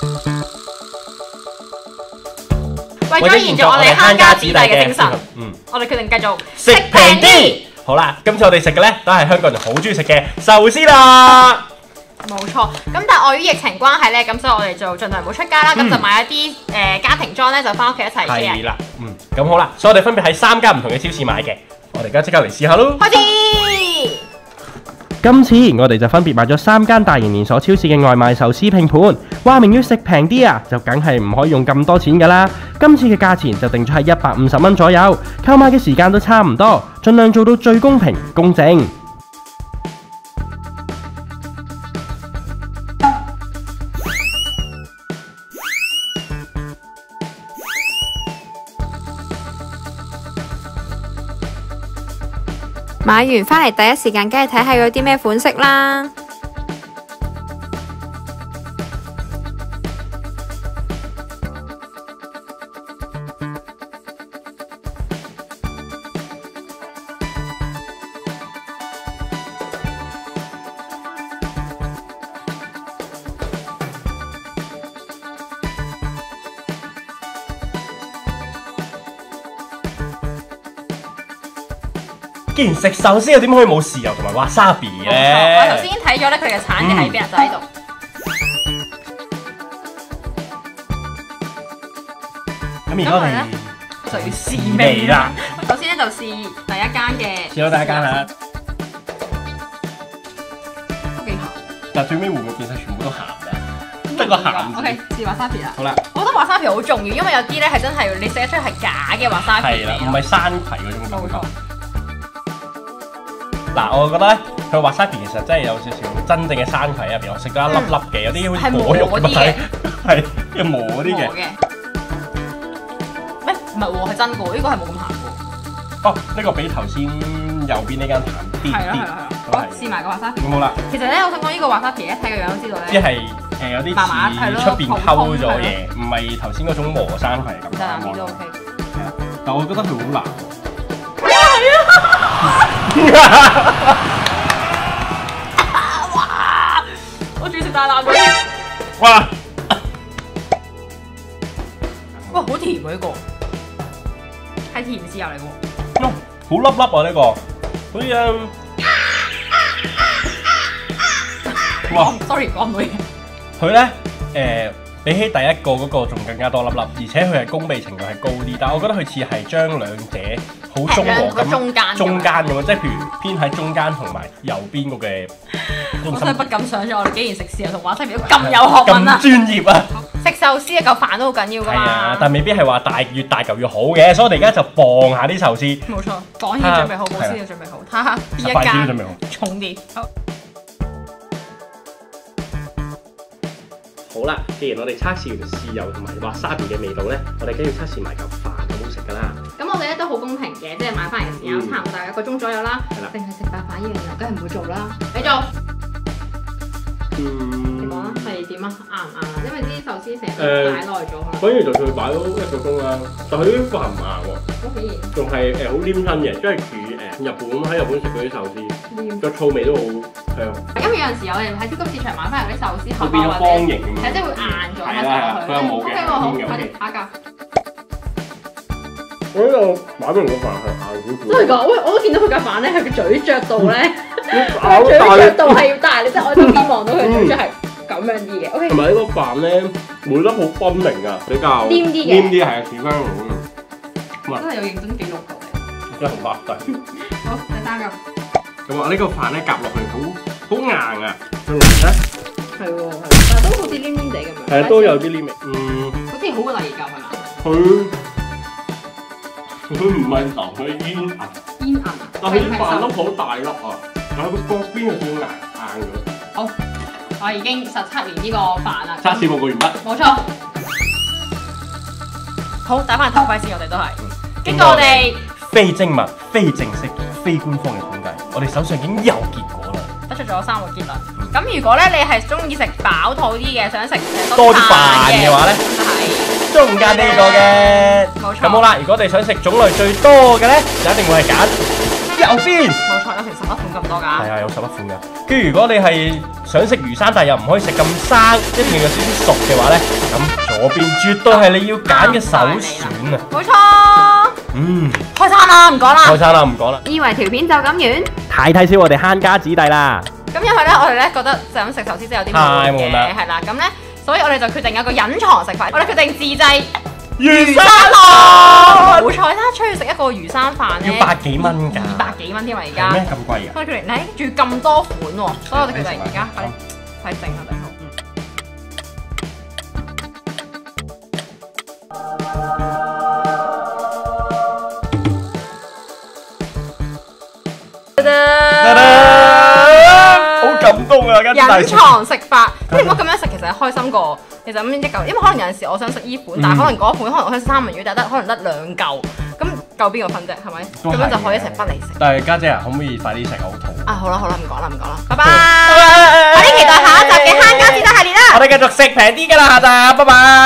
為咗延續我哋慳家子弟嘅精神，我哋決定繼續食平啲。 好啦，今次我哋食嘅呢都係香港人好中意食嘅壽司啦。 冇錯，咁但係礙於疫情關係咧，咁所以我哋就盡量唔好出街啦，咁就買一啲家庭裝咧，就翻屋企一齊 share。 係啦，咁好啦，所以我哋分別喺3間唔同嘅超市買嘅，我哋而家即刻嚟試下咯。 開始。 今次我哋就分別買咗3間大型連鎖超市嘅外賣壽司拼盤，話明要食平啲啊，就梗係唔可以用咁多錢㗎啦。今次嘅價錢就定咗喺150蚊左右，購買嘅時間都差唔多，盡量做到最公平公正。 買完返嚟第一時間梗係睇下有啲咩款式啦。 既然食壽司，又點可以冇豉油同埋 wasabi 咧？ 我頭先已經睇咗咧，佢嘅產地喺邊啊？就喺度。 咁而家我哋就要試味啦。首先咧就試第一間嘅。 試咗第一間啦。 都幾鹹。 但最尾會唔會變晒全部都鹹㗎？得個鹹字。 OK，試 wasabi 啦。 好啦。 我覺得 wasabi 好重要，因為有啲咧係真係你食得出係假嘅 wasabi。 係啦，唔係山葵嗰種感覺。 冇錯。 嗱，我覺得咧，佢 wasabi 其實真係有少少真正嘅山葵入邊，我食咗一粒粒嘅，有啲好似果肉咁睇，係要磨嗰啲嘅。 咩？唔係喎，係真嘅喎，呢個係冇咁鹹嘅。 哦，呢個比頭先右邊呢間淡啲。 係啦。好，試埋個 wasabi。 咁好啦。 其實咧，我想講呢個 wasabi 咧，睇個樣都知道咧。 即係有啲似出邊溝咗嘢，唔係頭先嗰種磨山葵咁。 淡啲都 OK。 係啊，但我覺得佢好難。 哇！我仲要食大啖嘅。 哇！ 哇，好甜喎呢個，係甜豉油嚟嘅喎。 好粒粒啊呢個，好似哇 ，sorry 講唔到嘢。佢咧比起第一個嗰個仲更加多粒粒，而且佢係攻鼻程度係高啲，但係我覺得佢似係將兩者好中和咁，中間咁樣，即係譬如偏喺中間同埋右邊嗰嘅。 我真係不敢想象，我哋竟然食豉油同 wasabi都咁有學問啊！ 咁專業啊！ 食壽司一嚿飯都好緊要㗎嘛。係啊， 但未必係話越大嚿越好嘅，所以我哋而家就磅下啲壽司。 冇錯，講已經準備好，冇先要準備好，睇下邊一間重啲。 好啦，既然我哋測試完豉油同埋 wasabi 嘅味道咧，我哋梗要測試埋嚿飯好唔好食㗎啦。 咁我哋咧都好公平嘅，即係買翻嚟嘅時間差唔多大概1個鐘左右啦。係啦，淨係食白飯呢樣嘢，梗係唔會做啦。你做？你講啦，係點啊？硬唔硬啊？因為啲壽司成日擺耐咗。 反而就佢擺咗1個鐘啦，但係啲飯唔硬喎。 好顯然。 仲係好黏身嘅，即係似日本喺日本食嗰啲壽司，個醋味都好香。 因為有陣時我哋喺超級市場買翻嚟啲壽司盒變咗方形咁樣， 係即係會硬咗。 係啦，佢又冇嘅。 好，快啲下一格。 我呢度擺明個飯係硬少少。 真係㗎，喂！我都見到佢架飯咧，佢個嘴嚼到咧，佢嘴嚼到係要大，你即係我側邊望到佢嘴嚼係咁樣啲嘅。OK。同埋呢個飯咧，每粒好分明㗎，比較黏啲嘅。 黏啲係啊，似翻咁。 真係有認真記錄過嚟。 真係好白底。 好，第三個。 咁啊，呢個飯咧夾落去好硬啊！仲有咧？ 係喎，但係都好似黏黏地咁樣。 係啊，都有啲黏味。 好似好過第二嚿係嘛？ 佢唔係腍，佢係煙韌。 煙韌。 但係啲飯粒好大粒啊，但係個角邊有少少硬咗。 好，我已經實測完呢個飯啦。 測試報告完畢。 冇錯。好，打翻頭盔先，我哋都係。經過我哋非精密、非正式、非官方嘅統計，我哋手上已經有結果啦， 得出咗3個結論。咁如果咧你係中意食飽肚啲嘅，想食多啲飯嘅話咧， 係中間呢個嘅。 冇錯。 咁好啦，如果你想食種類最多嘅咧，就一定會係揀有邊？ 冇錯，有成11款咁多㗎。 係啊，有11款㗎。跟住如果你係想食魚生，但係又唔可以食咁生，一定要有少少熟嘅話咧，咁左邊絕對係你要揀嘅首選啊！ 冇錯。開餐啦，唔講啦。 開餐啦，唔講啦。 以為條片就咁完？ 太睇小我哋慳家子弟啦！ 咁因為咧，我哋咧覺得就咁食壽司真係有啲悶嘅，係啦。咁咧，所以我哋就決定有個隱藏食法，我哋決定自製魚生飯。冇錯，睇下出去食一個魚生飯咧， 要百幾蚊㗎 ，200幾蚊添啊！而家咩咁貴啊？ 所以決定咧，仲要咁多款喎，所以我哋決定而家快整啊！ 好感動啊！ 隱藏食法，即係如果咁樣食，其實係開心過。其實咁一嚿，因為可能有陣時我想食依款，但係可能嗰款可能我想食三文魚，但係得可能得2嚿，咁夠邊個分啫？係咪？咁樣就可以一齊分嚟食。 但係家姐啊，可唔可以快啲食？我好肚餓。 啊，好啦，唔講啦，拜拜！快啲期待下一集嘅慳家子弟系列啦！ 我哋繼續食平啲㗎啦，下集，拜拜。